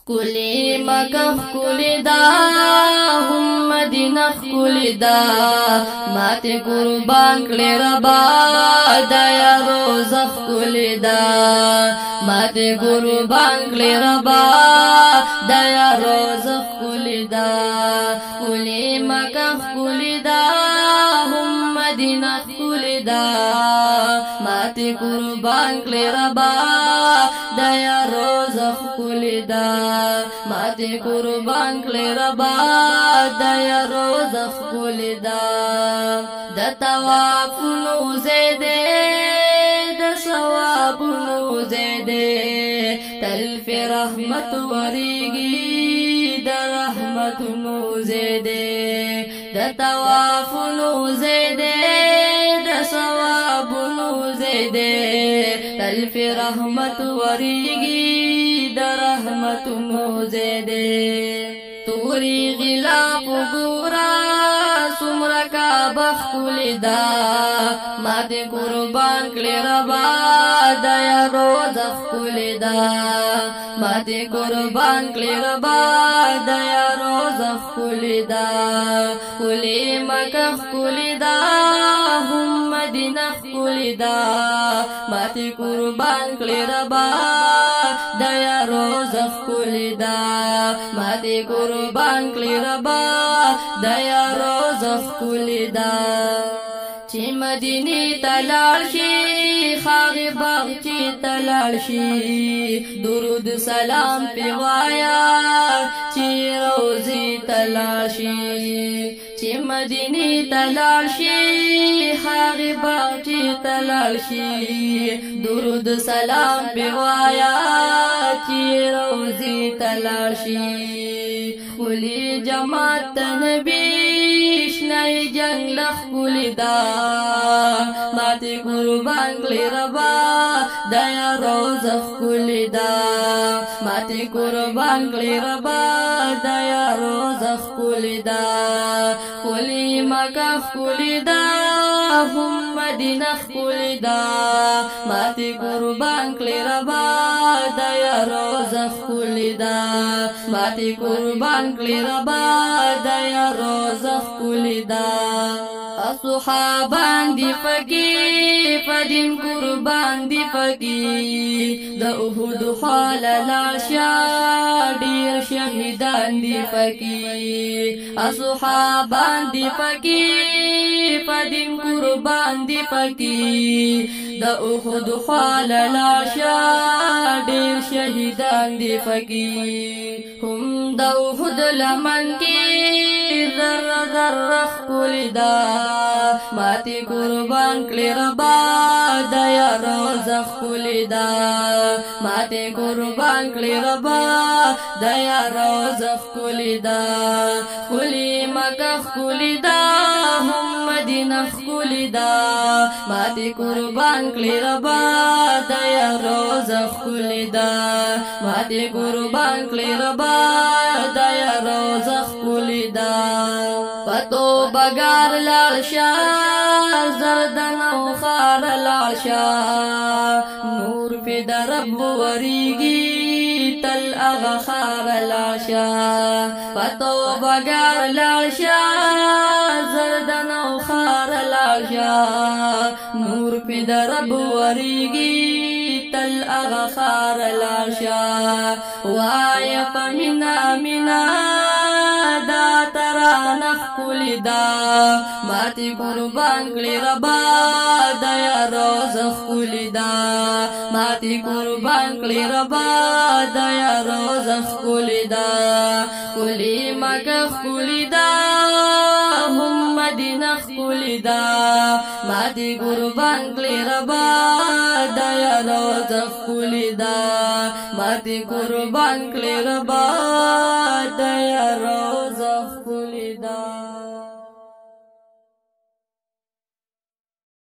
خکلی مکه خکلی دا هم مدینه خکلی دا ماته قربان کړی ربا دیا روزه خکلی دا ماته قربان کړی ربا دیا روزه خکلی دا خکلی مکه خکلی دا هم مدینه خکلی دا ماته قربان کړی ربا دیا روزه خکلی دا ماته قربان کړی ربا دیا روزه خکلی دا د توافونو زیده د ثوابونو زیده تلف رحمت وریږي د رحمتونو زیده د توافونو زیده د ثوابونو زیده تلف رحمت وریږي د رحمتونو زیده توری غلاف ګورا سمرا کا بخل دا ماته قربان کړی ربا دیا روزه خل دا ماته قربان کړی ربا دیا روزه خل دا خلی مکه خل دا هم مدینه خل دا ماته قربان کړی ربا دیا روزه خل دا ماته قربان کړی ربا دیا روزه خل دا چې مدینه تلال شي خاغ باغ چې تلال شي درود سلام پیوایا چې روزي تلال شي چې مدینه تلال شي خاغ باغ چې تلال شي درود سلام پیوایا چې روزي تلال شي ولی جماعت نبی شنای جنگ لخولی دا ماتی قربان کلی ربا دیا روزه خولی دا ماتی قربان کلی ربا دیا روزه خولی دا خولی مکه خولی دا هم مدینه خولی دا ماتی قربان کلی ربا دیا روزه خولی دا ماتی قربان کلی ربا دیا روزه خولی دا اصحابان دی فقی فدین قربان دی فقی دا احد حال لاشا دیر شهیدان دی فقی اصحابان دی فقی فدین قربان دی فقی دا احد حال لاشا دیر شهیدان دی فقی هم دا احد لمن کی ذر ذر خکلی دا ماتی قربان کلی ربا دیا روزه خکلی دا ماتی قربان کلی ربا دیا روزه خکلی دا خکلی مکه خکلی دا هم مدینه خکلی دا ماتی قربان کلی ربا دیا روزه خکلی دا ماتی قربان کلی ربا دیا روزه خکلی دا پتو بگار لالشا زردن او خار لالشا نور پی درب وریگی تل اغا خار لالشا پتو بگار لالشا زردن او خار لالشا نور پی درب وریگی تل اغا خار لالشا وای پمینا مینا دا ترانه خکلی دا ماتی قربان کلی ربا دیا روزه خکلی دا ماتی قربان کلی ربا دیا روزه خکلی دا خکلی مکه خکلی دا هم مدینه خکلی دا ماتی قربان کلی ربا دیا روزه خکلی دا ماتی قربان کلی ربا دیا روزه